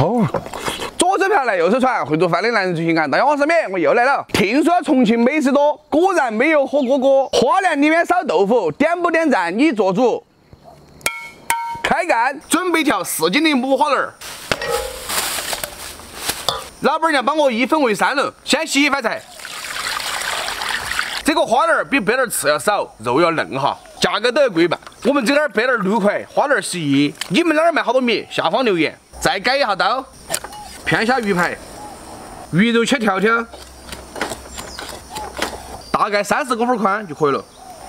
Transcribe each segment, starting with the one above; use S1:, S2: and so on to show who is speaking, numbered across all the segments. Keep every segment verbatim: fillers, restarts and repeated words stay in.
S1: 好。左手漂来右手传，会做饭的男人最性感。大家好，我是面，我又来了。听说重庆美食多，果然没有火锅锅。花篮里面烧豆腐，点不点赞你做主。开干，准备调四斤的五花腩儿。老板娘帮我一分为三了，先洗一番菜。这个花篮比白篮刺要少，肉要嫩哈，价格都要贵半。我们这点白篮六块，花篮十一。你们那儿卖好多米？下方留言。再改一下刀，片下鱼排，鱼肉切条条，大概三十公分宽就可以了。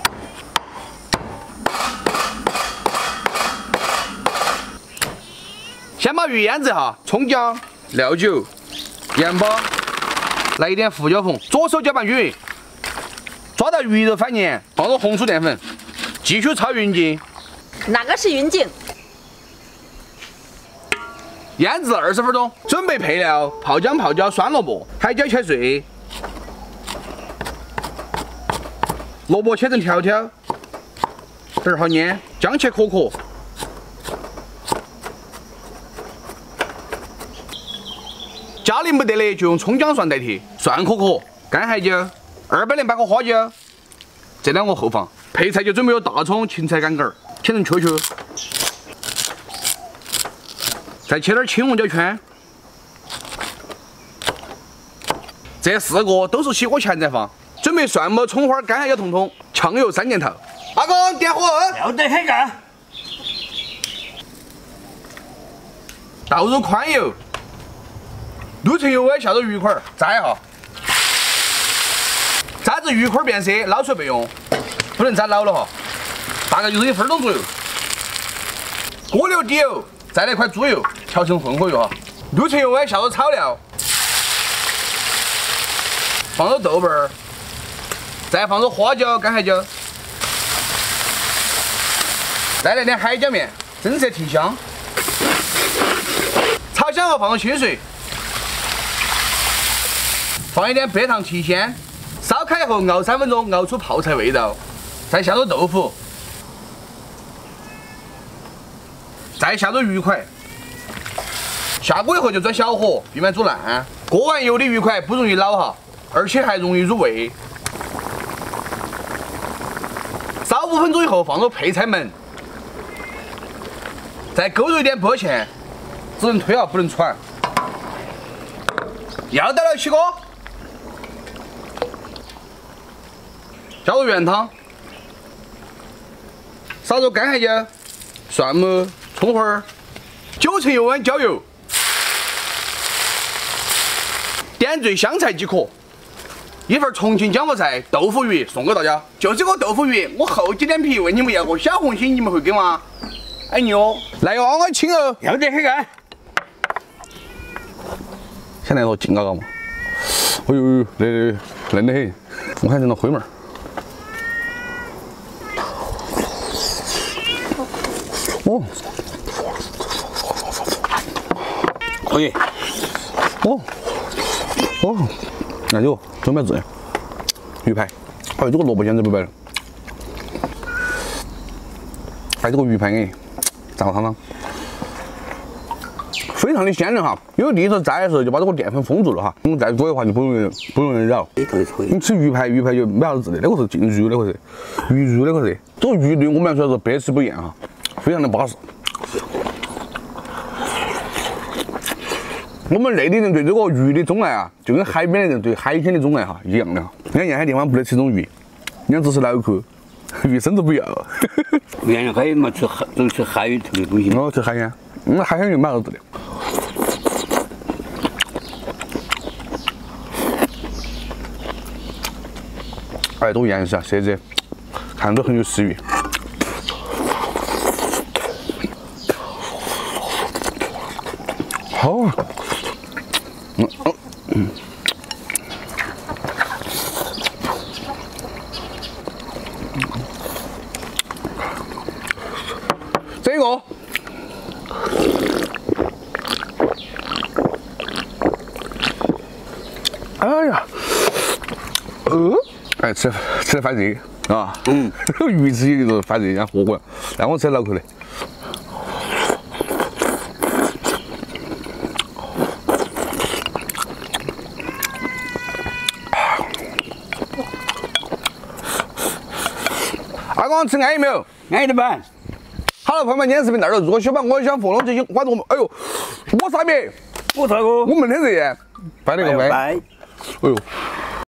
S1: 先把鱼腌制哈，葱姜、料酒、盐巴，来一点胡椒粉，左手搅拌均匀。抓到鱼肉翻黏，放入红薯淀粉，继续炒匀净。
S2: 哪个是匀净？
S1: 腌制二十分钟。准备配料：泡姜、泡椒、酸萝卜、海椒切碎，萝卜切成条条，这儿好腌。姜切颗颗，家里没得的就用葱姜蒜代替。蒜颗颗，干海椒。二百零八颗花椒，这两个后放。配菜就准备有大葱、芹菜干杆，切成圈圈，再切点青红椒圈。这四个都是起锅前再放。准备蒜末、葱花、干海椒统统，炝油三件头。阿公点火，
S3: 要得开干。
S1: 倒入宽油，卤成油温下入鱼块，炸一下。炸至鱼块变色，捞出来备用，不能炸老了哈。大概就是一分钟左右。锅留底油，再来一块猪油，调成混合油哈。卤成油温下入炒料，放入豆瓣儿，再放入花椒、干海椒，再来点海椒面，增色提香。炒香后放入清水，放一点白糖提鲜。烧开以后熬三分钟，熬出泡菜味道，再下入豆腐，再下入鱼块。下锅以后就转小火，避免煮烂。过完油的鱼块不容易老哈，而且还容易入味。烧五分钟以后放入配菜焖，再勾入一点薄芡，只能推啊，不能传。要得了，起锅。加入原汤，撒入干海椒、蒜末、葱花，九成油温浇油，点缀香菜即可。一份重庆江湖菜豆腐鱼送给大家，就这个豆腐鱼，我厚几点皮问你们要个小红心，你们会给吗？哎牛，来哟，我请哦，
S3: 要得开干。
S1: 现在说劲嘎嘎嘛，哎呦，那嫩得很，我看成了灰妹儿。哦，可以。哦，哦，那就准备做鱼排。哎，这个萝卜简直不白了。哎，这个鱼排哎，炸汤汤，非常的鲜嫩哈。因为第一次炸的时候就把这个淀粉封住了哈，我们再做的话就不容易不容易扰。你吃鱼排，鱼排就没啥子质的，那个是进肉，那个是鱼肉，那个是。这个鱼对我们来说是百吃不厌哈。非常的巴适。我们内地人对这个鱼的钟爱啊，就跟海边的人对海鲜的钟爱哈一样的哈。你看沿海地方不得吃这种鱼，你看只是脑壳，鱼身子不要。
S3: 沿海嘛，吃海都吃海鱼头的东西。
S1: 哦，吃海鲜，嗯，海鲜就蛮好吃的。哎，这个颜色啊，色泽，看着都很有食欲。好，嗯哦嗯，这个，哎呀，呃，哎，吃吃饭这个啊，嗯，鱼吃起就是饭这样火锅，让我吃脑壳的。 大哥吃安逸没有？
S3: 安逸的板。
S1: 好了，朋友们，今天视频到这儿。如果喜欢我喜欢凤龙，就请关注我们。哎呦，我啥别？
S3: 我啥个？
S1: 我们的热，拜了个拜。
S3: 拜。
S1: 哎呦。